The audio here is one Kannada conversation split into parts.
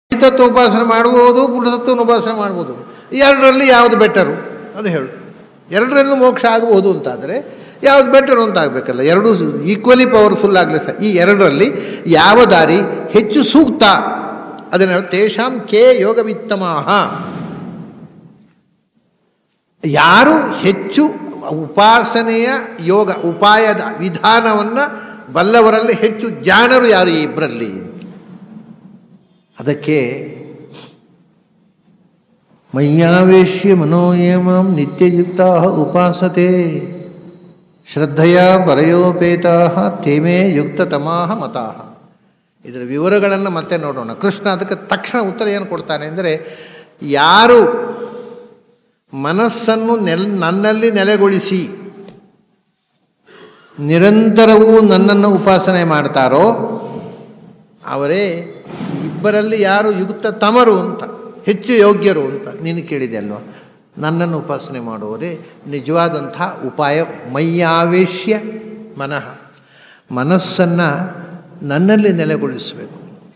ತತ್ವ ಉಪಾಸನೆ ಮಾಡ್ಬೋದು, ಪುರುಷತ್ವನ ಉಪಾಸನೆ ಮಾಡ್ಬೋದು. ಎರಡರಲ್ಲಿ ಯಾವುದು ಬೆಟರು ಅದು ಹೇಳು. ಎರಡರಲ್ಲೂ ಮೋಕ್ಷ ಆಗಬಹುದು ಅಂತಾದರೆ ಯಾವುದು ಬೆಟರು ಅಂತ ಆಗಬೇಕಲ್ಲ. ಎರಡೂ ಈಕ್ವಲಿ ಪವರ್ಫುಲ್ ಆಗಲಿ ಸರ್. ಈ ಎರಡರಲ್ಲಿ ಯಾವ ದಾರಿ ಹೆಚ್ಚು ಸೂಕ್ತ ಅದನ್ನು ತೇಷಾಂ ಕೇ ಯೋಗವಿತ್ತಮಾಹ. ಯಾರು ಹೆಚ್ಚು ಉಪಾಸನೆಯ ಯೋಗ ಉಪಾಯದ ವಿಧಾನವನ್ನು ಬಲ್ಲವರಲ್ಲಿ ಹೆಚ್ಚು ಜಾಣರು ಯಾರು ಈ ಇಬ್ಬರಲ್ಲಿ. ಅದಕ್ಕೆ ಮಯ್ಯಾವೇಶ್ಯ ಮನೋಯಮಾಂ ನಿತ್ಯಯುಕ್ತಾ ಉಪಾಸತೆ ಶ್ರದ್ಧೆಯ ಪರಯೋಪೇತಾ ತೇಮೇ ಯುಕ್ತತಮಾಹ ಮತಾಹ. ಇದರ ವಿವರಗಳನ್ನು ಮತ್ತೆ ನೋಡೋಣ. ಕೃಷ್ಣ ಅದಕ್ಕೆ ತಕ್ಷಣ ಉತ್ತರ ಏನು ಕೊಡ್ತಾನೆ ಅಂದರೆ, ಯಾರು ಮನಸ್ಸನ್ನು ನನ್ನಲ್ಲಿ ನೆಲೆಗೊಳಿಸಿ ನಿರಂತರವೂ ನನ್ನನ್ನು ಉಪಾಸನೆ ಮಾಡ್ತಾರೋ ಅವರೇ ಇಬ್ಬರಲ್ಲಿ ಯಾರು ಯುಕ್ತ ತಮರು ಅಂತ, ಹೆಚ್ಚು ಯೋಗ್ಯರು ಅಂತ ನೀನು ಕೇಳಿದೆ ಅಲ್ವ. ನನ್ನನ್ನು ಉಪಾಸನೆ ಮಾಡುವವರೇ ನಿಜವಾದಂಥ ಉಪಾಯ. ಮಯ್ಯಾವೇಶ್ಯ ಮನಃ, ಮನಸ್ಸನ್ನು ನನ್ನಲ್ಲಿ ನೆಲೆಗೊಳಿಸಬೇಕು.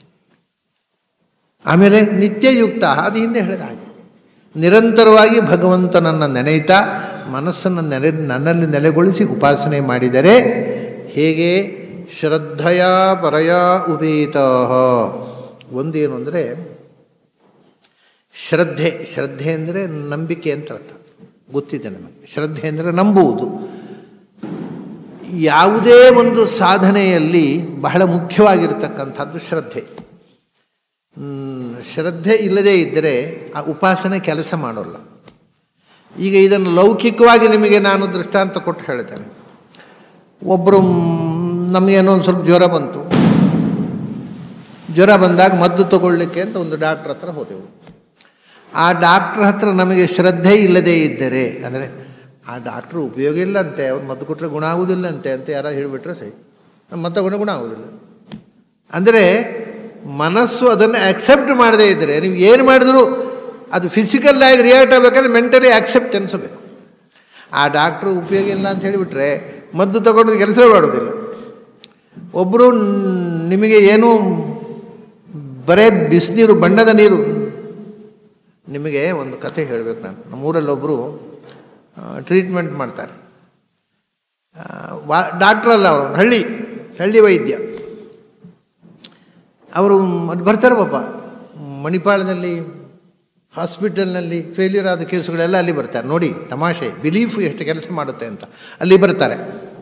ಆಮೇಲೆ ನಿತ್ಯಯುಕ್ತ, ಅದು ಹಿಂದೆ ಹೇಳಿದ ಹಾಗೆ ನಿರಂತರವಾಗಿ ಭಗವಂತನನ್ನು ನೆನೆಯುತ್ತಾ ಮನಸ್ಸನ್ನು ನನ್ನಲ್ಲಿ ನೆಲೆಗೊಳಿಸಿ ಉಪಾಸನೆ ಮಾಡಿದರೆ ಹೇಗೆ ಶ್ರದ್ಧೆಯ ಪರಯ ಉಪೇತಃ. ಒಂದೇನು ಅಂದರೆ ಶ್ರದ್ಧೆ ಅಂದರೆ ನಂಬಿಕೆ ಅಂತ ಅರ್ಥ, ಗೊತ್ತಿದೆ ನಮಗೆ. ಶ್ರದ್ಧೆ ಅಂದರೆ ನಂಬುವುದು. ಯಾವುದೇ ಒಂದು ಸಾಧನೆಯಲ್ಲಿ ಬಹಳ ಮುಖ್ಯವಾಗಿರ್ತಕ್ಕಂಥದ್ದು ಶ್ರದ್ಧೆ. ಶ್ರದ್ಧೆ ಇಲ್ಲದೇ ಇದ್ದರೆ ಆ ಉಪಾಸನೆ ಕೆಲಸ ಮಾಡೋಲ್ಲ. ಈಗ ಇದನ್ನು ಲೌಕಿಕವಾಗಿ ನಿಮಗೆ ನಾನು ದೃಷ್ಟಾಂತ ಕೊಟ್ಟು ಹೇಳ್ತೇನೆ. ಒಬ್ಬರು ನಮಗೇನೋ ಒಂದು ಸ್ವಲ್ಪ ಜ್ವರ ಬಂತು. ಜ್ವರ ಬಂದಾಗ ಮದ್ದು ತಗೊಳ್ಳಿಕ್ಕೆ ಅಂತ ಒಂದು ಡಾಕ್ಟ್ರ್ ಹತ್ರ ಹೋದೆವು. ಆ ಡಾಕ್ಟ್ರ್ ಹತ್ರ ನಮಗೆ ಶ್ರದ್ಧೆ ಇಲ್ಲದೇ ಇದ್ದರೆ, ಅಂದರೆ ಆ ಡಾಕ್ಟ್ರು ಉಪಯೋಗ ಇಲ್ಲಂತೆ, ಅವ್ರು ಮದ್ದು ಕೊಟ್ಟರೆ ಗುಣ ಆಗುವುದಿಲ್ಲಂತೆ ಅಂತ ಯಾರು ಹೇಳಿಬಿಟ್ರೆ ಸರಿ, ಮದ್ದು ತಗೊಂಡ್ರೆ ಗುಣ ಆಗುವುದಿಲ್ಲ. ಅಂದರೆ ಮನಸ್ಸು ಅದನ್ನು ಆಕ್ಸೆಪ್ಟ್ ಮಾಡದೇ ಇದ್ದರೆ ನೀವು ಏನು ಮಾಡಿದ್ರು ಅದು ಫಿಸಿಕಲ್ ಆಗಿ ರಿಯಾಕ್ಟ್ ಆಗಬೇಕಾದ್ರೆ ಮೆಂಟಲಿ ಆಕ್ಸೆಪ್ಟೆನ್ಸ್ ಬೇಕು. ಆ ಡಾಕ್ಟ್ರು ಉಪಯೋಗ ಇಲ್ಲ ಅಂತ ಹೇಳಿಬಿಟ್ರೆ ಮದ್ದು ತಗೊಂಡು ಕೆಲಸ ಮಾಡೋದಿಲ್ಲ. ಒಬ್ಬರು ನಿಮಗೆ ಏನು ಬರೇ ಬಿಸಿನೀರು, ಬಣ್ಣದ ನೀರು. ನಿಮಗೆ ಒಂದು ಕತೆ ಹೇಳಬೇಕು ನಾನು. ನಮ್ಮೂರಲ್ಲೊಬ್ಬರು ಟ್ರೀಟ್ಮೆಂಟ್ ಮಾಡ್ತಾರೆ. ಡಾಕ್ಟ್ರಲ್ಲ, ಅವರು ಹಳ್ಳಿ ವೈದ್ಯ. ಅವರು ಬರ್ತಾರೆ ಪಾಪ, ಮಣಿಪಾಲದಲ್ಲಿ ಹಾಸ್ಪಿಟಲ್ನಲ್ಲಿ ಫೇಲ್ಯೂರ್ ಆದ ಕೇಸುಗಳೆಲ್ಲ ಅಲ್ಲಿ ಬರ್ತಾರೆ. ನೋಡಿ ತಮಾಷೆ, ಬಿಲೀಫ್ ಎಷ್ಟು ಕೆಲಸ ಮಾಡುತ್ತೆ ಅಂತ. ಅಲ್ಲಿ ಬರ್ತಾರೆ.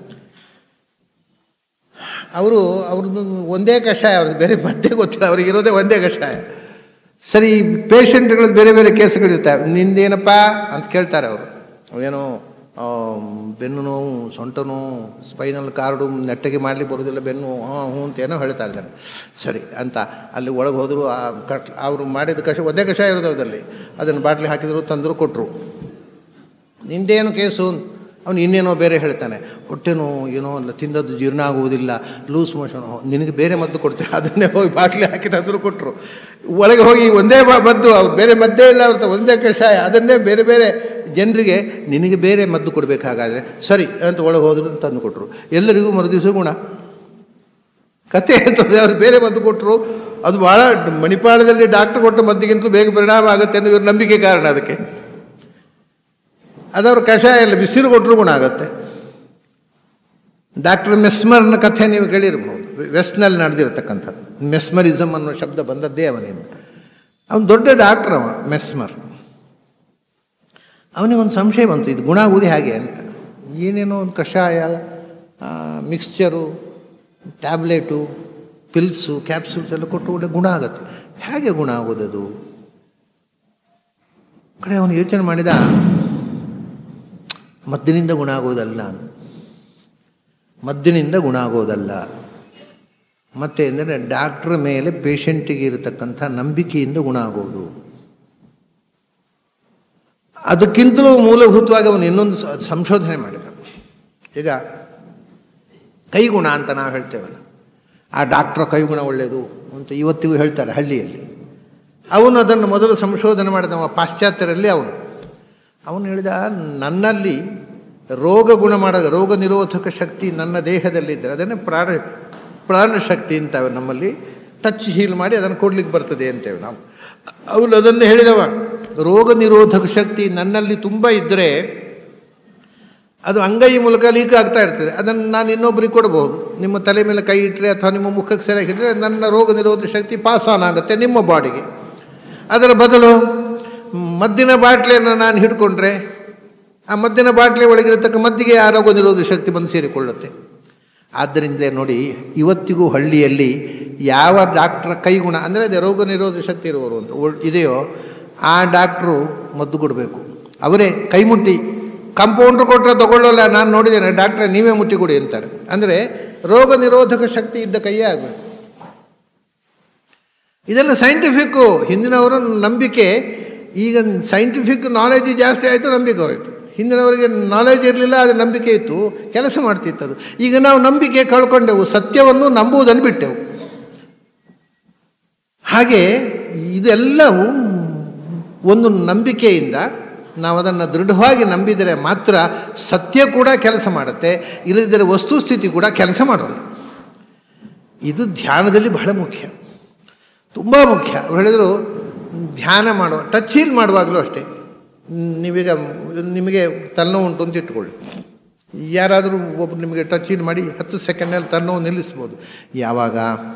ಅವ್ರದ್ದು ಒಂದೇ ಕಷಾಯ, ಅವ್ರದ್ದು ಬೇರೆ ಮದ್ದೆ ಗೊತ್ತಿಲ್ಲ, ಅವ್ರಿಗಿರೋದೇ ಒಂದೇ ಕಷಾಯ. ಸರಿ, ಪೇಷಂಟ್ಗಳದ್ದು ಬೇರೆ ಬೇರೆ ಕೇಸುಗಳಿರ್ತಾವೆ. ನಿಂದೇನಪ್ಪ ಅಂತ ಕೇಳ್ತಾರೆ ಅವರು. ಅವೇನೋ ಬೆನ್ನು ನೋವು, ಸೊಂಟ ನೋವು, ಸ್ಪೈನಲ್ ಕಾರ್ಡು ನೆಟ್ಟಗೆ ಮಾಡಲಿಕ್ಕೆ ಬರೋದಿಲ್ಲ, ಬೆನ್ನು ಹ್ಞೂ ಅಂತ ಏನೋ ಹೇಳ್ತಾ ಇದ್ದಾರೆ. ಸರಿ ಅಂತ ಅಲ್ಲಿ ಒಳಗೆ ಹೋದರು. ಅವರು ಮಾಡಿದ ಒಂದೇ ಕಷಾಯ ಇರೋದು ಅದರಲ್ಲಿ. ಅದನ್ನು ಬಾಟ್ಲಿ ಹಾಕಿದ್ರು, ತಂದರು, ಕೊಟ್ಟರು. ನಿಂದೇನು ಕೇಸು? ಅವನು ಇನ್ನೇನೋ ಬೇರೆ ಹೇಳ್ತಾನೆ. ಹೊಟ್ಟೆನೋ ಏನೋ ಅಲ್ಲ, ತಿಂದದ್ದು ಜೀರ್ಣ ಆಗುವುದಿಲ್ಲ, ಲೂಸ್ ಮೋಷನ್. ನಿನಗೆ ಬೇರೆ ಮದ್ದು ಕೊಡ್ತೇವೆ, ಅದನ್ನೇ ಹೋಗಿ ಬಾಟ್ಲಿ ಹಾಕಿ ತಂದರು, ಕೊಟ್ಟರು. ಒಳಗೆ ಹೋಗಿ ಒಂದೇ ಮದ್ದು, ಅವ್ರು ಬೇರೆ ಮದ್ದೇ ಇಲ್ಲ, ಅವ್ರ ಒಂದೇ ಕಷಾಯ, ಅದನ್ನೇ ಬೇರೆ ಬೇರೆ ಜನರಿಗೆ ನಿನಗೆ ಬೇರೆ ಮದ್ದು ಕೊಡಬೇಕಾಗಾದ್ರೆ ಸರಿ ಅಂತ ಒಳಗೆ ಹೋದ್ರು, ತಂದು ಕೊಟ್ಟರು. ಎಲ್ಲರಿಗೂ ಮರುದಿವಸ ಗುಣ. ಕತೆ ಅಂತಂದರೆ ಅವ್ರು ಬೇರೆ ಮದ್ದು ಕೊಟ್ಟರು. ಅದು ಭಾಳ ಮಣಿಪಾಲದಲ್ಲಿ ಡಾಕ್ಟರ್ ಕೊಟ್ಟ ಮದ್ದಿಗಿಂತಲೂ ಬೇಗ ಪರಿಣಾಮ ಆಗುತ್ತೆ ಅನ್ನೋ ಇವ್ರ ನಂಬಿಕೆ ಕಾರಣ ಅದಕ್ಕೆ. ಅದವ್ರ ಕಷಾಯ ಎಲ್ಲ ಬಿಸಿಲು ಕೊಟ್ಟರು ಗುಣ ಆಗುತ್ತೆ. ಡಾಕ್ಟರ್ ಮೆಸ್ಮರ್ನ ಕಥೆ ನೀವು ಕೇಳಿರ್ಬೋದು, ವೆಸ್ಟ್ನಲ್ಲಿ ನಡೆದಿರ್ತಕ್ಕಂಥದ್ದು. ಮೆಸ್ಮರಿಸಮ್ ಅನ್ನೋ ಶಬ್ದ ಬಂದದ್ದೇ ಅವನಿಂದ. ಅವನು ದೊಡ್ಡ ಡಾಕ್ಟರ್ ಅವ, ಮೆಸ್ಮರ್. ಅವನಿಗೊಂದು ಸಂಶಯ ಬಂತು, ಇದು ಗುಣ ಆಗುವುದೇ ಹಾಗೆ ಅಂತ. ಏನೇನೋ ಒಂದು ಕಷಾಯ, ಮಿಕ್ಸ್ಚರು, ಟ್ಯಾಬ್ಲೆಟು, ಪಿಲ್ಸು, ಕ್ಯಾಪ್ಸೂಲ್ಸ್ ಎಲ್ಲ ಕೊಟ್ಟು ಒಳ್ಳೆ ಗುಣ ಆಗುತ್ತೆ. ಹೇಗೆ ಗುಣ ಆಗೋದದು? ಕಡೆ ಅವನು ಯೋಚನೆ ಮಾಡಿದ, ಮದ್ದಿನಿಂದ ಗುಣ ಆಗೋದಲ್ಲ, ಮದ್ದಿನಿಂದ ಗುಣ ಆಗೋದಲ್ಲ. ಮತ್ತೆ ಅಂದರೆ ಡಾಕ್ಟ್ರ್ ಮೇಲೆ ಪೇಷಂಟಿಗೆ ಇರತಕ್ಕಂಥ ನಂಬಿಕೆಯಿಂದ ಗುಣ ಆಗೋದು. ಅದಕ್ಕಿಂತಲೂ ಮೂಲಭೂತವಾಗಿ ಅವನು ಇನ್ನೊಂದು ಸಂಶೋಧನೆ ಮಾಡಿದ. ಈಗ ಕೈಗುಣ ಅಂತ ನಾವು ಹೇಳ್ತೇವಲ್ಲ, ಆ ಡಾಕ್ಟ್ರ ಕೈಗುಣ ಒಳ್ಳೆಯದು ಅಂತ ಇವತ್ತಿಗೂ ಹೇಳ್ತಾರೆ ಹಳ್ಳಿಯಲ್ಲಿ. ಅವನು ಅದನ್ನು ಮೊದಲು ಸಂಶೋಧನೆ ಮಾಡಿದವ ಪಾಶ್ಚಾತ್ಯರಲ್ಲಿ. ಅವನು ಹೇಳಿದ, ನನ್ನಲ್ಲಿ ರೋಗ ಗುಣ ರೋಗ ನಿರೋಧಕ ಶಕ್ತಿ ನನ್ನ ದೇಹದಲ್ಲಿದ್ದರೆ ಅದನ್ನೇ ಪ್ರಾಣ ಶಕ್ತಿ ಅಂತ ನಮ್ಮಲ್ಲಿ ಟಚ್ ಹೀಲ್ ಮಾಡಿ ಅದನ್ನು ಕೊಡ್ಲಿಕ್ಕೆ ಬರ್ತದೆ ಅಂತೇವೆ ನಾವು. ಅವನು ಅದನ್ನು ಹೇಳಿದವ, ರೋಗ ನಿರೋಧಕ ಶಕ್ತಿ ನನ್ನಲ್ಲಿ ತುಂಬ ಇದ್ದರೆ ಅದು ಅಂಗೈ ಮೂಲಕ ಲೀಕ್ ಆಗ್ತಾ ಇರ್ತದೆ. ಅದನ್ನು ನಾನು ಇನ್ನೊಬ್ಬರಿಗೆ ಕೊಡಬಹುದು. ನಿಮ್ಮ ತಲೆ ಮೇಲೆ ಕೈ ಇಟ್ಟರೆ ಅಥವಾ ನಿಮ್ಮ ಮುಖಕ್ಕೆ ಸರಿಯಾಗಿ ಇಟ್ಟರೆ ನನ್ನ ರೋಗ ನಿರೋಧಕ ಶಕ್ತಿ ಪಾಸ್ ಆನ್ ಆಗುತ್ತೆ ನಿಮ್ಮ ಬಾಡಿಗೆ. ಅದರ ಬದಲು ಮದ್ದಿನ ಬಾಟ್ಲಿಯನ್ನು ನಾನು ಹಿಡ್ಕೊಂಡ್ರೆ ಆ ಮದ್ದಿನ ಬಾಟ್ಲಿ ಒಳಗಿರತಕ್ಕ ಮದ್ದಿಗೆ ಆ ರೋಗ ನಿರೋಧಕ ಶಕ್ತಿ ಬಂದು ಸೇರಿಕೊಳ್ಳುತ್ತೆ. ಆದ್ದರಿಂದ ನೋಡಿ, ಇವತ್ತಿಗೂ ಹಳ್ಳಿಯಲ್ಲಿ ಯಾವ ಡಾಕ್ಟ್ರ ಕೈಗುಣ ಅಂದರೆ ಅದೇ ರೋಗ ನಿರೋಧಕ ಶಕ್ತಿ ಇರುವವರು ಅಂತ ಇದೆಯೋ ಆ ಡಾಕ್ಟ್ರು ಮದ್ದು ಕೊಡಬೇಕು. ಅವರೇ ಕೈ ಮುಟ್ಟಿ, ಕಂಪೌಂಡ್ರ್ ಕೊಟ್ಟರೆ ತಗೊಳ್ಳೋಲ್ಲ, ನಾನು ನೋಡಿದ್ದೇನೆ, ಡಾಕ್ಟ್ರೆ ನೀವೇ ಮುಟ್ಟಿ ಕೊಡಿ ಅಂತಾರೆ. ಅಂದರೆ ರೋಗ ನಿರೋಧಕ ಶಕ್ತಿ ಇದ್ದ ಕೈಯೇ ಆಗಬೇಕು. ಇದೆಲ್ಲ ಸೈಂಟಿಫಿಕ್ಕು. ಹಿಂದಿನವರ ನಂಬಿಕೆ, ಈಗ ಸೈಂಟಿಫಿಕ್ ನಾಲೆಜ್ ಜಾಸ್ತಿ ಆಯಿತು, ನಂಬಿಕೆ ಹೋಯಿತು. ಹಿಂದಿನವರಿಗೆ ನಾಲೆಜ್ ಇರಲಿಲ್ಲ, ಅದು ನಂಬಿಕೆ ಇತ್ತು, ಕೆಲಸ ಮಾಡ್ತಿತ್ತದು. ಈಗ ನಾವು ನಂಬಿಕೆ ಕಳ್ಕೊಂಡೆವು, ಸತ್ಯವನ್ನು ನಂಬುವುದನ್ನು ಬಿಟ್ಟೆವು. ಹಾಗೆ ಇದೆಲ್ಲವೂ ಒಂದು ನಂಬಿಕೆಯಿಂದ ನಾವು ಅದನ್ನು ದೃಢವಾಗಿ ನಂಬಿದರೆ ಮಾತ್ರ ಸತ್ಯ ಕೂಡ ಕೆಲಸ ಮಾಡುತ್ತೆ, ಇಲ್ಲದಿದ್ದರೆ ವಸ್ತುಸ್ಥಿತಿ ಕೂಡ ಕೆಲಸ ಮಾಡೋದು. ಇದು ಧ್ಯಾನದಲ್ಲಿ ಬಹಳ ಮುಖ್ಯ, ತುಂಬ ಮುಖ್ಯ. ಅವ್ರು ಹೇಳಿದರು, ಧ್ಯಾನ ಮಾಡುವ ಟಚ್ ಹೀಲ್ ಮಾಡುವಾಗಲೂ ಅಷ್ಟೇ. ನೀವೀಗ ನಿಮಗೆ ತಲೆನೋವು ಉಂಟು ಅಂತ ಇಟ್ಕೊಳ್ಳಿ, ಯಾರಾದರೂ ಒಬ್ಬರು ನಿಮಗೆ ಟಚ್ ಹೀಲ್ ಮಾಡಿ 10 ಸೆಕೆಂಡ್ನಲ್ಲಿ ತಲೆನೋವು ನಿಲ್ಲಿಸ್ಬೋದು. ಯಾವಾಗ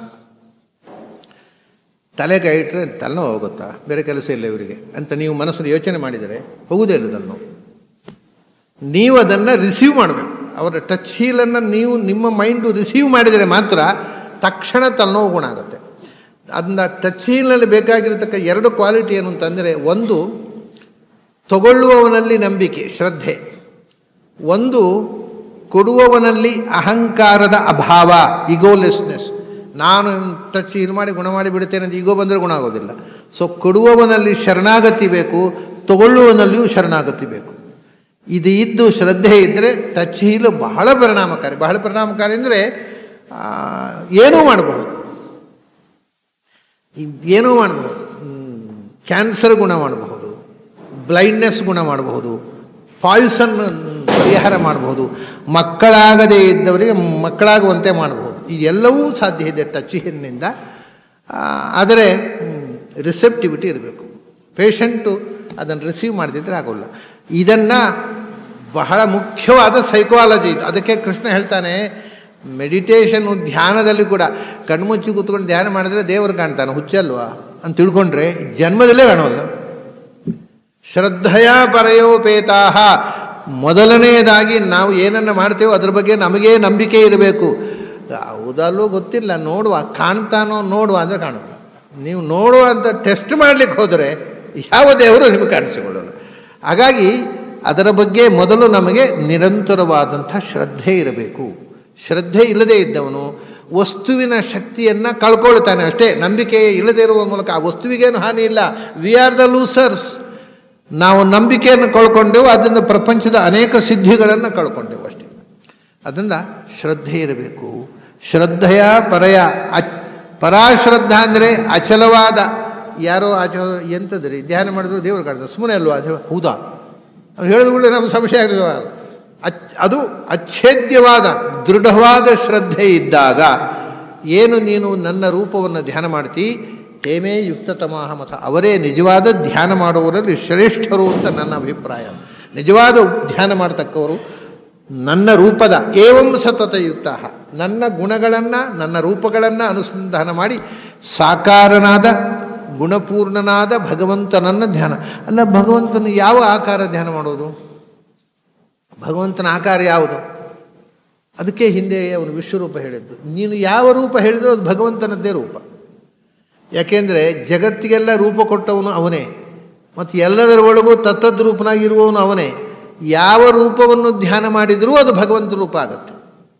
ತಲೆ ಕೈ ಇಟ್ಟರೆ ತಲೆನೋವು ಹೋಗುತ್ತಾ, ಬೇರೆ ಕೆಲಸ ಇಲ್ಲ ಇವರಿಗೆ ಅಂತ ನೀವು ಮನಸ್ಸನ್ನು ಯೋಚನೆ ಮಾಡಿದರೆ ಹೋಗುವುದೇ ಇಲ್ಲ ತಲೆನೋವು. ನೀವು ಅದನ್ನು ರಿಸೀವ್ ಮಾಡಬೇಕು. ಅವರ ಟಚ್ ಹೀಲನ್ನು ನೀವು ನಿಮ್ಮ ಮೈಂಡು ರಿಸೀವ್ ಮಾಡಿದರೆ ಮಾತ್ರ ತಕ್ಷಣ ತಲೆನೋವು ಗುಣ ಆಗುತ್ತೆ. ಅದನ್ನ ಟಚ್ ಹೀಲ್ನಲ್ಲಿ ಬೇಕಾಗಿರತಕ್ಕ 2 ಕ್ವಾಲಿಟಿ ಏನು ಅಂತಂದರೆ, ಒಂದು ತಗೊಳ್ಳುವವನಲ್ಲಿ ನಂಬಿಕೆ, ಶ್ರದ್ಧೆ. ಒಂದು ಕೊಡುವವನಲ್ಲಿ ಅಹಂಕಾರದ ಅಭಾವ, ಈಗೋಲೆಸ್ನೆಸ್. ನಾನು ಟಚ್ ಹೀಲ್ ಮಾಡಿ ಗುಣ ಮಾಡಿ ಬಿಡುತ್ತೇನೆ ಅಂತ ಈಗೋ ಬಂದರೆ ಗುಣ ಆಗೋದಿಲ್ಲ. ಸೊ ಕೊಡುವವನಲ್ಲಿ ಶರಣಾಗತಿ ಬೇಕು, ತಗೊಳ್ಳುವವನಲ್ಲಿಯೂ ಶರಣಾಗತಿ ಬೇಕು. ಇದು ಇದ್ದು ಶ್ರದ್ಧೆ ಇದ್ದರೆ ಟಚ್ ಹೀಲು ಬಹಳ ಪರಿಣಾಮಕಾರಿ. ಬಹಳ ಪರಿಣಾಮಕಾರಿ ಅಂದರೆ ಏನೂ ಮಾಡಬಹುದು, ಏನೂ ಮಾಡಬಹುದು. ಕ್ಯಾನ್ಸರ್ ಗುಣ ಮಾಡಬಹುದು, ಬ್ಲೈಂಡ್ನೆಸ್ ಗುಣ ಮಾಡಬಹುದು, ಪಾಯ್ಸನ್ ಪರಿಹಾರ ಮಾಡಬಹುದು, ಮಕ್ಕಳಾಗದೇ ಇದ್ದವರಿಗೆ ಮಕ್ಕಳಾಗುವಂತೆ ಮಾಡಬಹುದು. ಇದೆಲ್ಲವೂ ಸಾಧ್ಯ ಇದೆ ಟಚ್ ಹೀಲ್ನಿಂದ. ಆದರೆ ರಿಸೆಪ್ಟಿವಿಟಿ ಇರಬೇಕು. ಪೇಷಂಟು ಅದನ್ನು ರಿಸೀವ್ ಮಾಡದಿದ್ದರೆ ಆಗೋಲ್ಲ. ಇದನ್ನು ಬಹಳ ಮುಖ್ಯವಾದ ಸೈಕಾಲಜಿ ಇದು. ಅದಕ್ಕೆ ಕೃಷ್ಣ ಹೇಳ್ತಾನೆ, ಮೆಡಿಟೇಷನ್ನು ಧ್ಯಾನದಲ್ಲಿ ಕೂಡ ಕಣ್ಮುಚ್ಚಿ ಕೂತ್ಕೊಂಡು ಧ್ಯಾನ ಮಾಡಿದ್ರೆ ದೇವರು ಕಾಣ್ತಾನೆ, ಹುಚ್ಚಲ್ವಾ ಅಂತ ತಿಳ್ಕೊಂಡ್ರೆ ಜನ್ಮದಲ್ಲೇ ಕಾಣೋಲ್ಲ. ಶ್ರದ್ಧೆಯ ಪರಯೋಪೇತಾಹ. ಮೊದಲನೆಯದಾಗಿ ನಾವು ಏನನ್ನು ಮಾಡ್ತೇವೋ ಅದ್ರ ಬಗ್ಗೆ ನಮಗೇ ನಂಬಿಕೆ ಇರಬೇಕು. ಹೌದಲ್ಲೂ ಗೊತ್ತಿಲ್ಲ, ನೋಡುವ, ಕಾಣ್ತಾನೋ ನೋಡುವ ಅಂದರೆ ಕಾಣೋಲ್ಲ. ನೀವು ನೋಡುವ ಅಂತ ಟೆಸ್ಟ್ ಮಾಡಲಿಕ್ಕೆ ಹೋದರೆ ಯಾವ ದೇವರು ನಿಮಗೆ ಕಾಣಿಸಿಕೊಳ್ಳೋಲ್ಲ. ಹಾಗಾಗಿ ಅದರ ಬಗ್ಗೆ ಮೊದಲು ನಮಗೆ ನಿರಂತರವಾದಂಥ ಶ್ರದ್ಧೆ ಇರಬೇಕು. ಶ್ರದ್ಧೆ ಇಲ್ಲದೇ ಇದ್ದವನು ವಸ್ತುವಿನ ಶಕ್ತಿಯನ್ನು ಕಳ್ಕೊಳ್ತಾನೆ ಅಷ್ಟೇ. ನಂಬಿಕೆ ಇಲ್ಲದೇ ಇರುವ ಮೂಲಕ ಆ ವಸ್ತುವಿಗೇನು ಹಾನಿ ಇಲ್ಲ. We are the losers. ನಾವು ನಂಬಿಕೆಯನ್ನು ಕಳ್ಕೊಂಡೆವು, ಅದರಿಂದ ಪ್ರಪಂಚದ ಅನೇಕ ಸಿದ್ಧಿಗಳನ್ನು ಕಳ್ಕೊಂಡೆವು ಅಷ್ಟೇ. ಅದರಿಂದ ಶ್ರದ್ಧೆ ಇರಬೇಕು. ಶ್ರದ್ಧೆಯ ಪರಯ ಪರಾಶ್ರದ್ಧಾ ಅಂದರೆ ಅಚಲವಾದ. ಯಾರೋ ಎಂಥದ್ರಿ ಧ್ಯಾನ ಮಾಡಿದ್ರು ದೇವರು ಕಾಣ್ತಾರೆ, ಸುಮ್ಮನೆ ಅಲ್ವಾ ಅದು? ಹೌದಾ? ಅವ್ರು ಹೇಳಿದ ಕೂಡ ನಮ್ಮ ಸಂಶಯ ಆಗಿರುವ ಅದು ಅಚ್ಛೇದ್ಯವಾದ ದೃಢವಾದ ಶ್ರದ್ಧೆ ಇದ್ದಾಗ ಏನು ನೀನು ನನ್ನ ರೂಪವನ್ನು ಧ್ಯಾನ ಮಾಡ್ತಿ, ಹೇಮೇ ಯುಕ್ತತಮಾಹ ಮತ. ಅವರೇ ನಿಜವಾದ ಧ್ಯಾನ ಮಾಡುವವರಲ್ಲಿ ಶ್ರೇಷ್ಠರು ಅಂತ ನನ್ನ ಅಭಿಪ್ರಾಯ. ನಿಜವಾದ ಧ್ಯಾನ ಮಾಡತಕ್ಕವರು ನನ್ನ ರೂಪದ ಏವಂ ಸತತಯುಕ್ತ, ನನ್ನ ಗುಣಗಳನ್ನು ನನ್ನ ರೂಪಗಳನ್ನು ಅನುಸಂಧಾನ ಮಾಡಿ ಸಾಕಾರನಾದ ಗುಣಪೂರ್ಣನಾದ ಭಗವಂತನನ್ನು ಧ್ಯಾನ. ಅಲ್ಲ, ಭಗವಂತನ ಯಾವ ಆಕಾರ ಧ್ಯಾನ ಮಾಡೋದು? ಭಗವಂತನ ಆಕಾರ ಯಾವುದು? ಅದಕ್ಕೆ ಹಿಂದೆ ಅವನು ವಿಶ್ವರೂಪ ಹೇಳಿದ್ದು. ನೀನು ಯಾವ ರೂಪ ಹೇಳಿದರೂ ಅದು ಭಗವಂತನದ್ದೇ ರೂಪ. ಯಾಕೆಂದರೆ ಜಗತ್ತಿಗೆಲ್ಲ ರೂಪ ಕೊಟ್ಟವನು ಅವನೇ, ಮತ್ತು ಎಲ್ಲದರ ಒಳಗೂ ತತ್ತದ್ರೂಪನಾಗಿರುವವನು ಅವನೇ. ಯಾವ ರೂಪವನ್ನು ಧ್ಯಾನ ಮಾಡಿದರೂ ಅದು ಭಗವಂತನ ರೂಪ ಆಗುತ್ತೆ.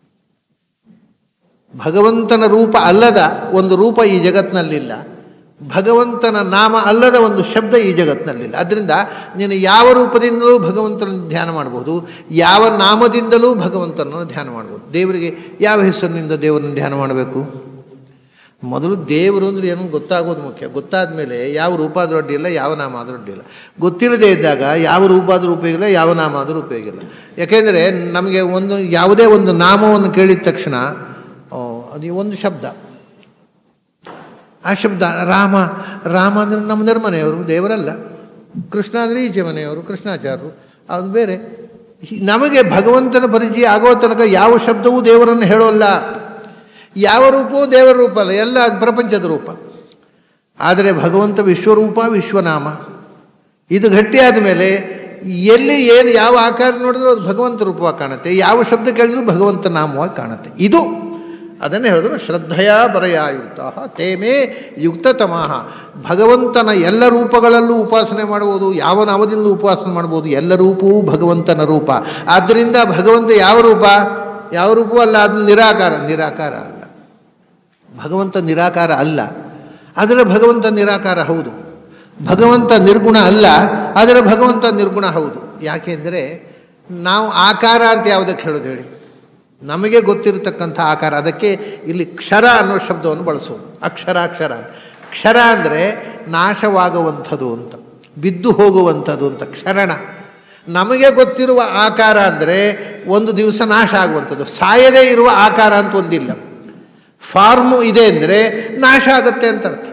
ಭಗವಂತನ ರೂಪ ಅಲ್ಲದ ಒಂದು ರೂಪ ಈ ಜಗತ್ತಿನಲ್ಲಿಲ್ಲ. ಭಗವಂತನ ನಾಮ ಅಲ್ಲದ ಒಂದು ಶಬ್ದ ಈ ಜಗತ್ತಿನಲ್ಲಿಲ್ಲ. ಅದರಿಂದ ನೀನು ಯಾವ ರೂಪದಿಂದಲೂ ಭಗವಂತನನ್ನು ಧ್ಯಾನ ಮಾಡ್ಬೋದು, ಯಾವ ನಾಮದಿಂದಲೂ ಭಗವಂತನನ್ನು ಧ್ಯಾನ ಮಾಡ್ಬೋದು. ದೇವರಿಗೆ ಯಾವ ಹೆಸರಿನಿಂದ ದೇವರನ್ನು ಧ್ಯಾನ ಮಾಡಬೇಕು? ಮೊದಲು ದೇವರು ಅಂದರೆ ಏನು ಗೊತ್ತಾಗೋದು ಮುಖ್ಯ. ಗೊತ್ತಾದ ಮೇಲೆ ಯಾವ ರೂಪ ಆದರೂ ಅಡ್ಡಿಲ್ಲ, ಯಾವ ನಾಮ ಆದರೂ ಅಡ್ಡಿಲ್ಲ. ಗೊತ್ತಿಲ್ಲದೆ ಇದ್ದಾಗ ಯಾವ ರೂಪ ಆದರೂ ಉಪಯೋಗ ಇಲ್ಲ, ಯಾವ ನಾಮ ಆದರೂ ಉಪಯೋಗ ಇಲ್ಲ. ಯಾಕೆಂದರೆ ನಮಗೆ ಯಾವುದೇ ಒಂದು ನಾಮವನ್ನು ಕೇಳಿದ ತಕ್ಷಣ ಅದು ಒಂದು ಶಬ್ದ, ಆ ಶಬ್ದ ರಾಮ, ರಾಮ ಅಂದರೆ ನಮ್ಮ ಮನೆಯವರು, ದೇವರಲ್ಲ. ಕೃಷ್ಣ ಅಂದರೆ ಈಚೆ ಮನೆಯವರು, ಕೃಷ್ಣಾಚಾರ್ಯರು, ಅದು ಬೇರೆ. ನಮಗೆ ಭಗವಂತನ ಪರಿಚಯ ಆಗೋ ತನಕ ಯಾವ ಶಬ್ದವೂ ದೇವರನ್ನು ಹೇಳೋಲ್ಲ, ಯಾವ ರೂಪವೂ ದೇವರ ರೂಪ ಅಲ್ಲ, ಎಲ್ಲ ಪ್ರಪಂಚದ ರೂಪ. ಆದರೆ ಭಗವಂತ ವಿಶ್ವರೂಪ, ವಿಶ್ವನಾಮ. ಇದು ಗಟ್ಟಿಯಾದ ಮೇಲೆ ಎಲ್ಲಿ ಏನು ಯಾವ ಆಕಾರ ನೋಡಿದ್ರೂ ಅದು ಭಗವಂತ ರೂಪವಾಗಿ ಕಾಣುತ್ತೆ, ಯಾವ ಶಬ್ದ ಕೇಳಿದ್ರೂ ಭಗವಂತ ನಾಮವಾಗಿ ಕಾಣುತ್ತೆ. ಇದು ಅದನ್ನು ಹೇಳಿದ್ರು ಶ್ರದ್ಧೆಯ ಬರೆಯ ಯುಕ್ತ ತೇಮೇ ಯುಕ್ತತಮಃ. ಭಗವಂತನ ಎಲ್ಲ ರೂಪಗಳಲ್ಲೂ ಉಪಾಸನೆ ಮಾಡ್ಬೋದು, ಯಾವ ನಾಮದಿಂದ ಉಪಾಸನೆ ಮಾಡ್ಬೋದು, ಎಲ್ಲ ರೂಪವೂ ಭಗವಂತನ ರೂಪ. ಆದ್ದರಿಂದ ಭಗವಂತ ಯಾವ ರೂಪ? ಯಾವ ರೂಪವೂ ಅಲ್ಲ, ಅದು ನಿರಾಕಾರ. ನಿರಾಕಾರ ಅಲ್ಲ, ಭಗವಂತ ನಿರಾಕಾರ ಅಲ್ಲ. ಆದರೆ ಭಗವಂತ ನಿರಾಕಾರ ಹೌದು. ಭಗವಂತ ನಿರ್ಗುಣ ಅಲ್ಲ, ಆದರೆ ಭಗವಂತ ನಿರ್ಗುಣ ಹೌದು. ಯಾಕೆಂದರೆ ನಾವು ಆಕಾರ ಅಂತ ಯಾವುದಕ್ಕೆ ಹೇಳೋದು ಹೇಳಿ? ನಮಗೆ ಗೊತ್ತಿರತಕ್ಕಂಥ ಆಕಾರ. ಅದಕ್ಕೆ ಇಲ್ಲಿ ಕ್ಷರ ಅನ್ನೋ ಶಬ್ದವನ್ನು ಬಳಸೋದು. ಅಕ್ಷರ ಅಕ್ಷರ ಕ್ಷರ ಅಂದರೆ ನಾಶವಾಗುವಂಥದ್ದು ಅಂತ, ಬಿದ್ದು ಹೋಗುವಂಥದ್ದು ಅಂತ ಕ್ಷರಣ. ನಮಗೆ ಗೊತ್ತಿರುವ ಆಕಾರ ಅಂದರೆ ಒಂದು ದಿವಸ ನಾಶ ಆಗುವಂಥದ್ದು. ಸಾಯದೇ ಇರುವ ಆಕಾರ ಅಂತ ಒಂದಿಲ್ಲ. ಫಾರ್ಮು ಇದೆ ಅಂದರೆ ನಾಶ ಆಗುತ್ತೆ ಅಂತ ಅರ್ಥ.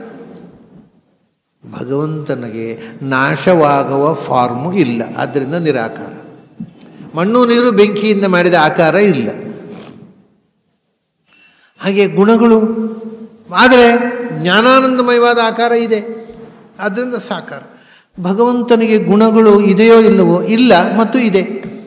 ಭಗವಂತನಿಗೆ ನಾಶವಾಗುವ ಫಾರ್ಮು ಇಲ್ಲ, ಆದ್ದರಿಂದ ನಿರಾಕಾರ. ಮಣ್ಣು ನೀರು ಬೆಂಕಿಯಿಂದ ಮಾಡಿದ ಆಕಾರ ಇಲ್ಲ. ಹಾಗೆ ಗುಣಗಳು, ಆದರೆ ಜ್ಞಾನಾನಂದಮಯವಾದ ಆಕಾರ ಇದೆ, ಆದ್ದರಿಂದ ಸಾಕಾರ. ಭಗವಂತನಿಗೆ ಗುಣಗಳು ಇದೆಯೋ ಇಲ್ಲವೋ? ಇಲ್ಲ ಮತ್ತು ಇದೆ.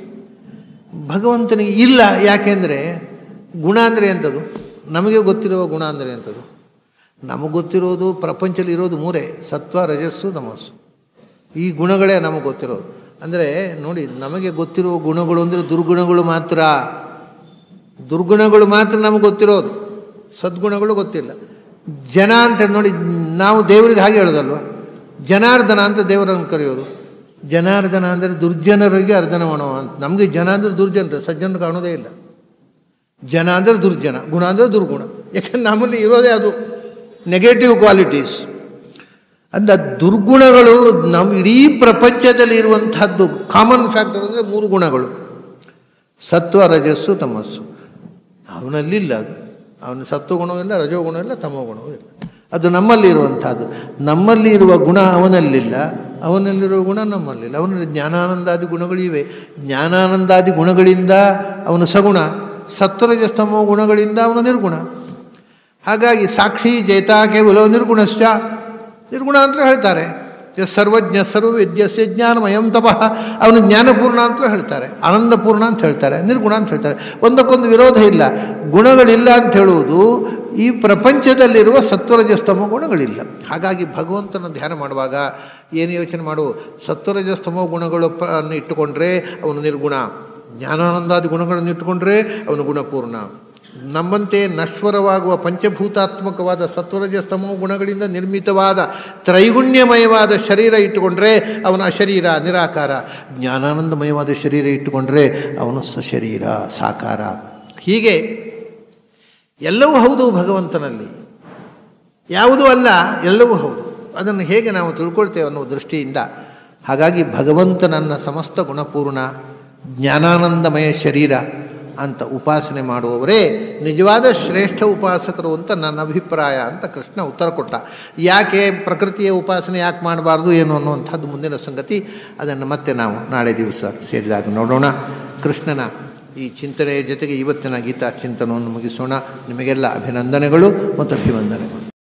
ಭಗವಂತನಿಗೆ ಇಲ್ಲ. ಯಾಕೆಂದರೆ ಗುಣ ಅಂದರೆ ಎಂಥದ್ದು? ನಮಗೆ ಗೊತ್ತಿರುವ ಗುಣ ಅಂದರೆ ಎಂಥದ್ದು? ನಮಗೆ ಗೊತ್ತಿರೋದು ಪ್ರಪಂಚದಲ್ಲಿ ಇರೋದು ಮೂರೇ: ಸತ್ವ, ರಜಸ್ಸು, ತಮಸ್ಸು. ಈ ಗುಣಗಳೇ ನಮಗೆ ಗೊತ್ತಿರೋದು. ಅಂದರೆ ನೋಡಿ, ನಮಗೆ ಗೊತ್ತಿರುವ ಗುಣಗಳು ಅಂದರೆ ದುರ್ಗುಣಗಳು ಮಾತ್ರ. ದುರ್ಗುಣಗಳು ಮಾತ್ರ ನಮಗೆ ಗೊತ್ತಿರೋದು, ಸದ್ಗುಣಗಳು ಗೊತ್ತಿಲ್ಲ. ಜನ ಅಂತ ನೋಡಿ, ನಾವು ದೇವರಿಗೆ ಹಾಗೆ ಹೇಳೋದಲ್ವ, ಜನಾರ್ದನ ಅಂತ ದೇವರನ್ನು ಕರೆಯೋದು. ಜನಾರ್ದನ ಅಂದರೆ ದುರ್ಜನರಿಗೆ ಅರ್ಧನ ಮಾಡೋ ಅಂತ. ನಮಗೆ ಜನ ಅಂದರೆ ದುರ್ಜನರು, ಸಜ್ಜನ ಕಾಣೋದೇ ಇಲ್ಲ. ಜನ ಅಂದರೆ ದುರ್ಜನ, ಗುಣ ಅಂದರೆ ದುರ್ಗುಣ. ಯಾಕಂದ್ರೆ ನಮ್ಮಲ್ಲಿ ಇರೋದೇ ಅದು, ನೆಗೆಟಿವ್ ಕ್ವಾಲಿಟೀಸ್. ಅಂದ ದುರ್ಗುಣಗಳು ನಮ್ಮ ಇಡೀ ಪ್ರಪಂಚದಲ್ಲಿ ಇರುವಂತಹದ್ದು ಕಾಮನ್ ಫ್ಯಾಕ್ಟರ್ ಅಂದರೆ ಮೂರು ಗುಣಗಳು: ಸತ್ವ, ರಜಸ್ಸು, ತಮಸ್ಸು. ಅವನಲ್ಲಿಲ್ಲ ಅದು. ಅವನ ಸತ್ವಗುಣವೂ ಇಲ್ಲ, ರಜೋಗುಣ ಇಲ್ಲ, ತಮೋಗುಣವೂ ಇಲ್ಲ. ಅದು ನಮ್ಮಲ್ಲಿ ಇರುವಂಥದ್ದು. ನಮ್ಮಲ್ಲಿ ಇರುವ ಗುಣ ಅವನಲ್ಲಿಲ್ಲ, ಅವನಲ್ಲಿರುವ ಗುಣ ನಮ್ಮಲ್ಲಿಲ್ಲ. ಅವನಲ್ಲಿ ಜ್ಞಾನಾನಂದಾದಿ ಗುಣಗಳಿವೆ. ಜ್ಞಾನಾನಂದಾದಿ ಗುಣಗಳಿಂದ ಅವನು ಸಗುಣ, ಸತ್ವರಜಸ್ತಮೋ ಗುಣಗಳಿಂದ ಅವನು ನಿರ್ಗುಣ. ಹಾಗಾಗಿ ಸಾಕ್ಷಿ ಚೇತಾ ಕೇವಲ ನಿರ್ಗುಣಶ್ಚ. ನಿರ್ಗುಣ ಅಂತ ಹೇಳ್ತಾರೆ. ಸರ್ವಜ್ಞ ಸರ್ವವಿದ್ಯಸ್ಯ ಜ್ಞಾನಮಯಂ ತಪಃ. ಅವನು ಜ್ಞಾನಪೂರ್ಣ ಅಂತ ಹೇಳ್ತಾರೆ, ಆನಂದಪೂರ್ಣ ಅಂತ ಹೇಳ್ತಾರೆ, ನಿರ್ಗುಣ ಅಂತ ಹೇಳ್ತಾರೆ. ಒಂದಕ್ಕೊಂದು ವಿರೋಧ ಇಲ್ಲ. ಗುಣಗಳಿಲ್ಲ ಅಂತ ಹೇಳುವುದು ಈ ಪ್ರಪಂಚದಲ್ಲಿರುವ ಸತ್ವರಜಸ್ತಮೋ ಗುಣಗಳಿಲ್ಲ. ಹಾಗಾಗಿ ಭಗವಂತನ ಧ್ಯಾನ ಮಾಡುವಾಗ ಏನು ಯೋಚನೆ ಮಾಡು? ಸತ್ವರಜಸ್ತಮೋ ಗುಣಗಳು ಇಟ್ಟುಕೊಂಡ್ರೆ ಅವನು ನಿರ್ಗುಣ, ಜ್ಞಾನಾನಂದಾದಿ ಗುಣಗಳನ್ನು ಇಟ್ಟುಕೊಂಡ್ರೆ ಅವನು ಗುಣಪೂರ್ಣ. ನಮ್ಮಂತೆ ನಶ್ವರವಾಗುವ ಪಂಚಭೂತಾತ್ಮಕವಾದ ಸತ್ವರಜಸ್ತಮೋ ಗುಣಗಳಿಂದ ನಿರ್ಮಿತವಾದ ತ್ರೈಗುಣ್ಯಮಯವಾದ ಶರೀರ ಇಟ್ಟುಕೊಂಡ್ರೆ ಅವನು ಅಶರೀರ, ನಿರಾಕಾರ. ಜ್ಞಾನಾನಂದಮಯವಾದ ಶರೀರ ಇಟ್ಟುಕೊಂಡ್ರೆ ಅವನು ಸಶರೀರ, ಸಾಕಾರ. ಹೀಗೆ ಎಲ್ಲವೂ ಹೌದು ಭಗವಂತನಲ್ಲಿ, ಯಾವುದೂ ಅಲ್ಲ, ಎಲ್ಲವೂ ಹೌದು. ಅದನ್ನು ಹೇಗೆ ನಾವು ತಿಳ್ಕೊಳ್ತೇವೆ ಅನ್ನೋ ದೃಷ್ಟಿಯಿಂದ. ಹಾಗಾಗಿ ಭಗವಂತನನ್ನ ಸಮಸ್ತ ಗುಣಪೂರ್ಣ ಜ್ಞಾನಾನಂದಮಯ ಶರೀರ ಅಂತ ಉಪಾಸನೆ ಮಾಡುವವರೇ ನಿಜವಾದ ಶ್ರೇಷ್ಠ ಉಪಾಸಕರು ಅಂತ ನನ್ನ ಅಭಿಪ್ರಾಯ ಅಂತ ಕೃಷ್ಣ ಉತ್ತರ ಕೊಟ್ಟ. ಯಾಕೆ ಪ್ರಕೃತಿಯ ಉಪಾಸನೆ ಯಾಕೆ ಮಾಡಬಾರ್ದು ಏನು ಅನ್ನುವಂಥದ್ದು ಮುಂದಿನ ಸಂಗತಿ. ಅದನ್ನು ಮತ್ತೆ ನಾವು ನಾಳೆ ದಿವಸ ಸೇರಿದಾಗ ನೋಡೋಣ. ಕೃಷ್ಣನ ಈ ಚಿಂತನೆಯ ಜೊತೆಗೆ ಇವತ್ತಿನ ಗೀತಾ ಚಿಂತನವನ್ನು ಮುಗಿಸೋಣ. ನಿಮಗೆಲ್ಲ ಅಭಿನಂದನೆಗಳು ಮತ್ತು ಅಭಿವಂದನೆಗಳು.